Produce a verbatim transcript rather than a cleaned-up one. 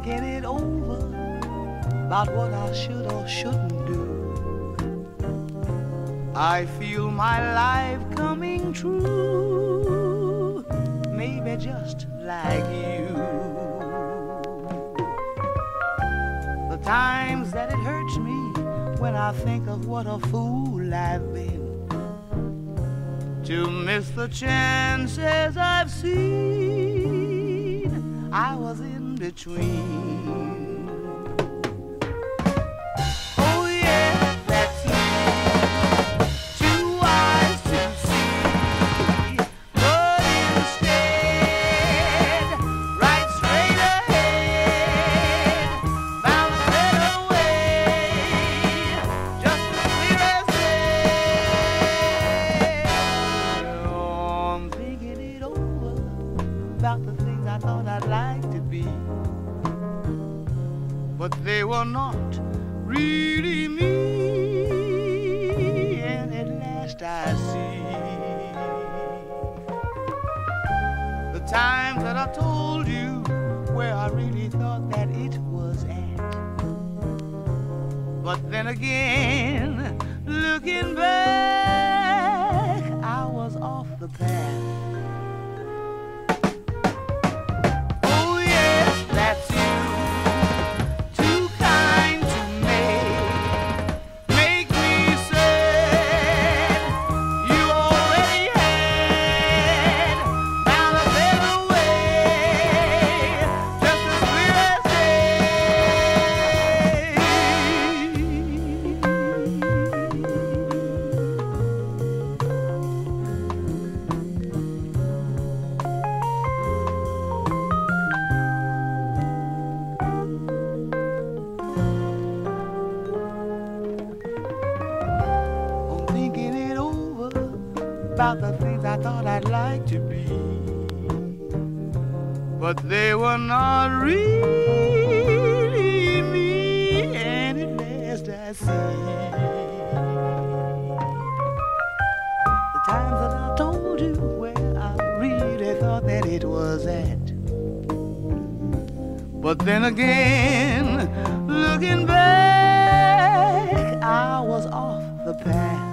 thinking it over about what I should or shouldn't do. I feel my life coming true, maybe just like you. The times that it hurts me when I think of what a fool I've been to miss the chances I've seen. I was in between. Oh yeah, that's it. Too wise to see, but instead, right straight ahead, found a better way, just as clear as day. I'm thinking it over about the things I thought I'd like to be, but they were not really me, and at last I see the times that I told you where I really thought that it was at. But then again, looking back, I was off the path. Oh yes, that's you. Too kind to make, make me sad. You already had found a better way, just as clear as I'm thinking it over about the things I thought I'd like to be, but they were not really me, and at last I see the times that I told you where I really thought that it was at. But then again, looking back, I was off the path.